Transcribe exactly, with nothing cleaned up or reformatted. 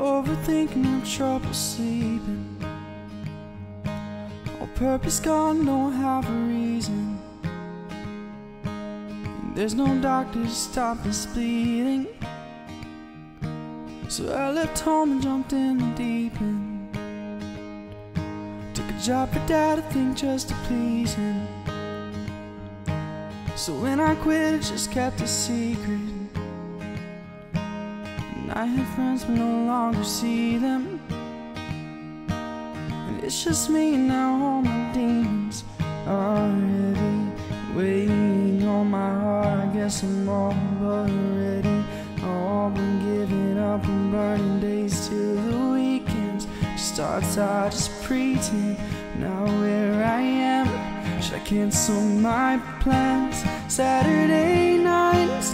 overthinking, have trouble sleeping. All purpose gone, don't have a reason. And there's no doctor to stop this bleeding. So I left home and jumped in the deep end. Took a job for dad, I think just to please him. So when I quit, I just kept a secret. And I had friends but no longer see them. And it's just me now, all my demons are heavy, weighing on my heart. I guess I'm all but ready. All been giving up and burning days till the weekends. Just outside, just pretend. Now where I am, should I cancel my plans? Saturday night